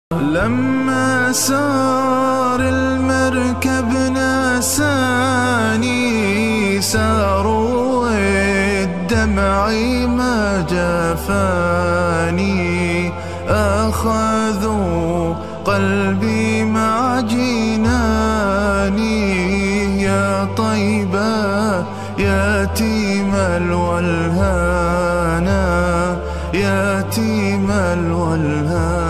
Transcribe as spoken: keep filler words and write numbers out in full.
لما سار المركب نساني، ساروا الدمع ما جفاني، أخذوا قلبي مع جناني، يا طيبة يتيم الولهانا، يتيم الولهانا.